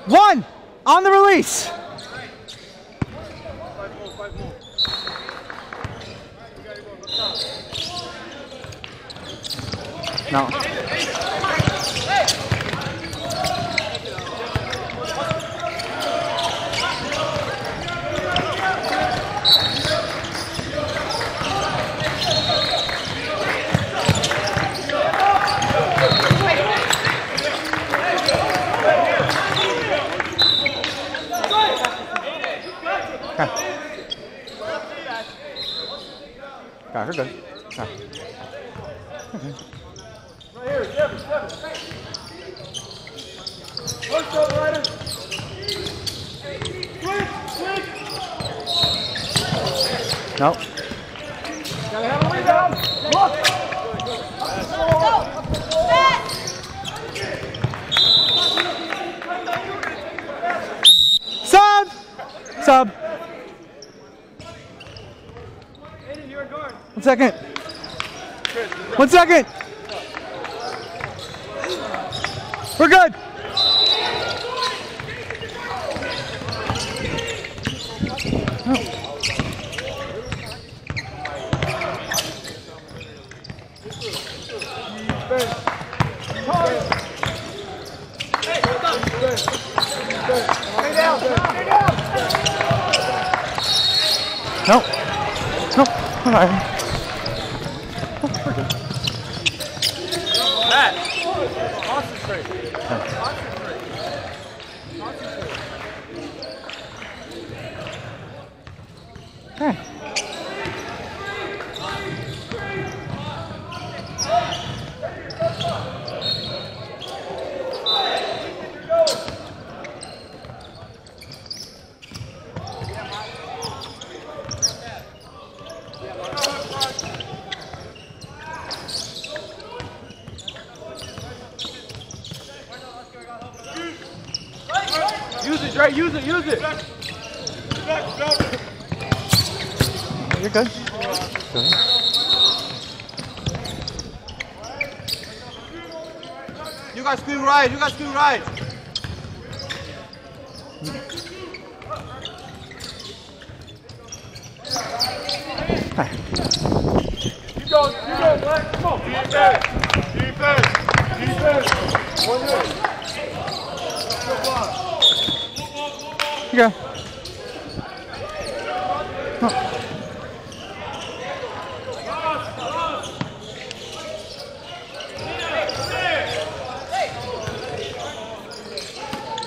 One on the release. No. Okay. Okay, we're good. Okay. Okay. Right here, Seven. Push up, Ryder. Switch. Nope. Gotta have a rebound. Look. Sub. 1 second. 1 second. We're good. No. All right. We're good. Matt, concentrate. Okay. Use it, Dre. Use it. You're good. Good. You guys screw right. Keep going, Black. Come on. Defense. 1 minute. Good block. You go. No.